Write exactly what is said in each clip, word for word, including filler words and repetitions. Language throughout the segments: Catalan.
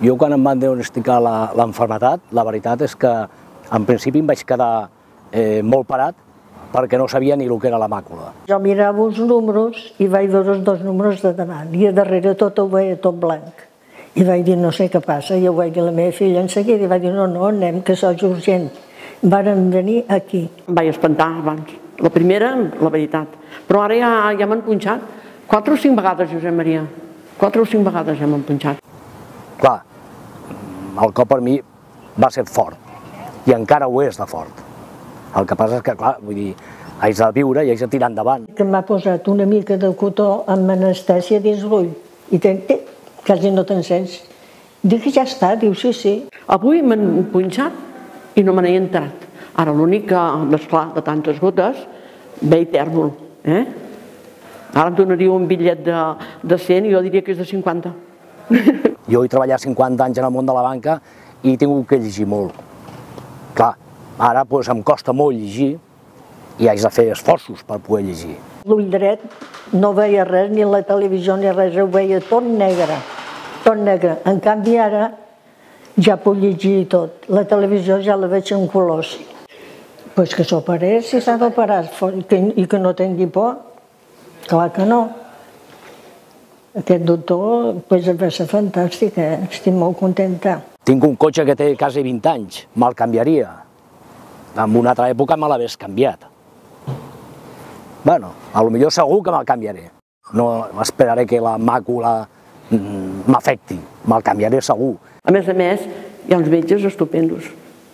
Jo quan em van diagnosticar l'enfermetat, la veritat és que en principi em vaig quedar molt parat perquè no sabia ni el que era la màcula. Jo mirava els números i vaig veure els dos números de davant i a darrere tot ho veia tot blanc. I vaig dir, no sé què passa, i ho vaig dir a la meva filla en seguida i vaig dir, no, no, anem, que això és urgent. Varen venir aquí. Em vaig espantar abans. La primera, la veritat. Però ara ja, ja m'han punxat. Quatre o cinc vegades, Josep Maria. Quatre o cinc vegades ja m'han punxat. Clar, el cop per mi va ser fort. I encara ho és de fort. El que passa és que, clar, vull dir, haig de viure i haig de tirar endavant. Que m'ha posat una mica de cotó amb anestèsia dins l'ull. I quasi no te'n sents. Dic que ja està, diu sí, sí. Avui m'han punxat i no me n'he entrat. Ara l'únic que, esclar, de tantes gotes, ve i tèrbol. Ara em donaria un bitllet de cent i jo diria que és de cinquanta. Jo he treballat cinquanta anys en el món de la banca i he tingut que llegir molt. Clar, ara em costa molt llegir i haig de fer esforços per poder llegir. L'ull dret no veia res, ni la televisió ni res, ho veia tot negre, tot negre. En canvi ara ja puc llegir tot. La televisió ja la veig en colors. Doncs que s'operés, si s'ha d'operar i que no tingui por, clar que no. Aquest doctor va ser fantàstic, estic molt contenta. Tinc un cotxe que té quasi vint anys, me'l canviaria. En una altra època me l'hagués canviat. Bueno, potser segur que me'l canviaré. No esperaré que la màcula m'afecti, me'l canviaré segur. A més a més, hi ha uns metges estupendos.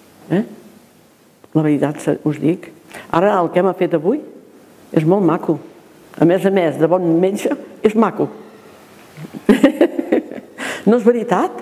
La veritat us dic. Ara el que m'ha fet avui és molt maco. A més a més, de bon metge, és maco. No és veritat?